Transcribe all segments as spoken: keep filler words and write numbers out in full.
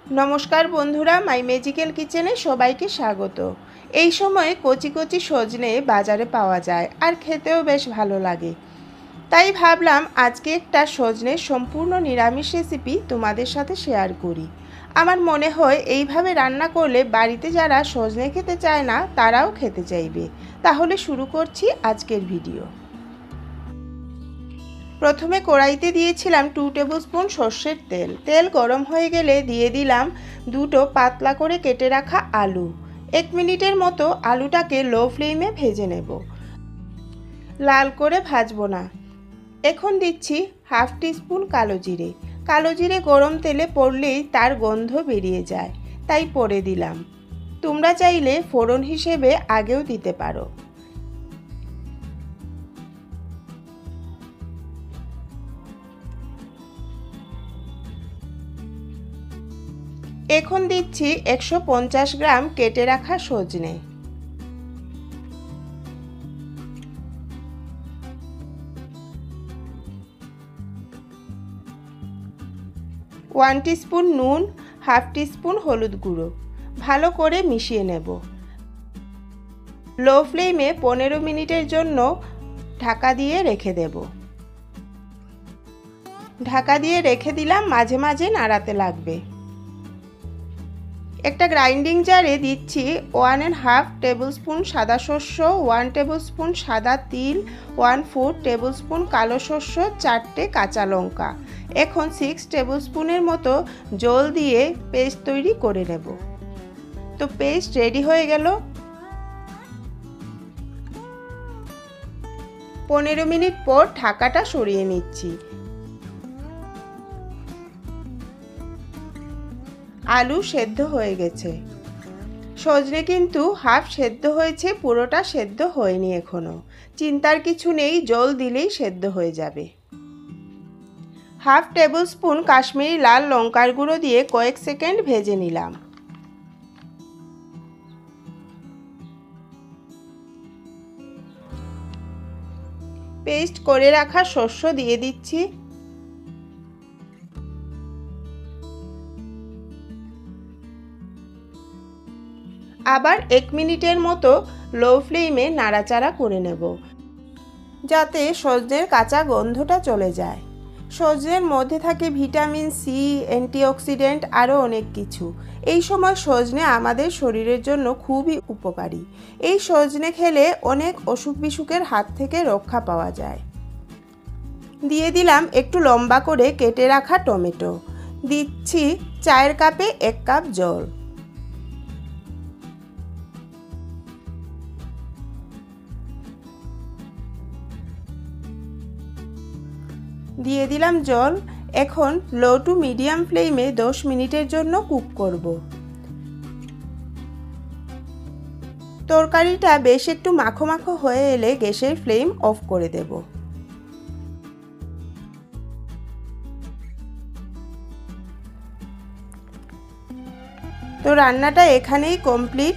नमस्कार बंधुरा माई मैजिकल किचेने सबाइके स्वागत। এই সময় কচি কচি সজনে বাজারে পাওয়া যায় আর খেতেও বেশ ভালো লাগে। তাই ভাবলাম আজকে একটা সজনের সম্পূর্ণ নিরামিষ রেসিপি তোমাদের সাথে শেয়ার করি। আমার মনে হয় এইভাবে রান্না করলে বাড়িতে যারা সজনে খেতে চায় না তারাও খেতে চাইবে। তাহলে শুরু করছি আজকের ভিডিও। প্রথমে কড়াইতে দিয়েছিলাম টু টেবিল স্পুন সর্ষের তেল। তেল গরম হয়ে গেলে দিয়ে দিলাম দুটো পাতলা করে কেটে রাখা আলু। এক মিনিটের মতো আলুটাকে লো ফ্লেমে ভেজে নেব, লাল করে ভাজবো না। এখন দিচ্ছি হাফ টিস্পুন কালো জিরে। কালো জিরে গরম তেলে পড়লেই তার গন্ধ বেরিয়ে যায়, তাই পরে দিলাম। তোমরা চাইলে ফোড়ন হিসেবে আগেও দিতে পারো। এখন দিচ্ছি একশো পঞ্চাশ গ্রাম কেটে রাখা সজনে। ওয়ান টিস্পুন নুন, হাফ টিস্পুন হলুদ গুঁড়ো ভালো করে মিশিয়ে নেব। লো ফ্লেমে পনেরো মিনিটের জন্য ঢাকা দিয়ে রেখে দেব। ঢাকা দিয়ে রেখে দিলাম, মাঝে মাঝে নাড়াতে লাগবে। একটা গ্রাইন্ডিং জারে দিচ্ছি one and half tablespoon সাদা শস্য, ওয়ান টেবিল স্পুন সাদা তিল, ওয়ান ফোর টেবিল স্পুন কালো শস্য, চারটে কাঁচা লঙ্কা। এখন সিক্স টেবিল স্পুনের মতো জল দিয়ে পেস্ট তৈরি করে নেব। তো পেস্ট রেডি হয়ে গেল। পনেরো মিনিট পর ঢাকাটা সরিয়ে নিচ্ছি। আলু সেদ্ধ হয়ে গেছে। সজনে কিন্তু হাফ সেদ্ধ হয়েছে, পুরোটা সেদ্ধ হয়নি এখনো। চিন্তার কিছু নেই, জল দিলেই সেদ্ধ হয়ে যাবে। হাফ টেবিল স্পুন কাশ্মীরি লাল লঙ্কার গুঁড়ো দিয়ে কয়েক সেকেন্ড ভেজে নিলাম। পেস্ট করে রাখা শস্য দিয়ে দিচ্ছি। আবার এক মিনিটের মতো লো ফ্লেমে নাড়াচাড়া করে নেব, যাতে সজনের কাঁচা গন্ধটা চলে যায়। সজনের মধ্যে থাকে ভিটামিন সি, অ্যান্টিঅক্সিডেন্ট, আরও অনেক কিছু। এই সময় সজনে আমাদের শরীরের জন্য খুবই উপকারী। এই সজনে খেলে অনেক অসুখ বিসুখের হাত থেকে রক্ষা পাওয়া যায়। দিয়ে দিলাম একটু লম্বা করে কেটে রাখা টমেটো। দিচ্ছি চায়ের কাপে এক কাপ জল। দিয়ে দিলাম জল। এখন লো টু মিডিয়াম ফ্লেমে দশ মিনিটের জন্য কুক করব। তরকারিটা বেশ একটু মাখো মাখো হয়ে এলে গ্যাসের ফ্লেম অফ করে দেব। তো রান্নাটা এখানেই কমপ্লিট।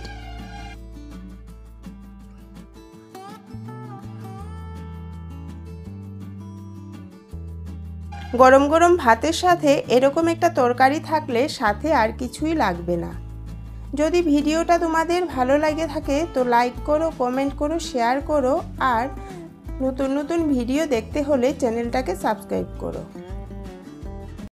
গরম গরম ভাতের সাথে এরকম একটা তরকারি থাকলে সাথে আর কিছুই লাগবে না। যদি ভিডিওটা তোমাদের ভালো লাগে থাকে তো লাইক করো, কমেন্ট করো, শেয়ার করো, আর নতুন নতুন ভিডিও দেখতে হলে চ্যানেলটাকে সাবস্ক্রাইব করো।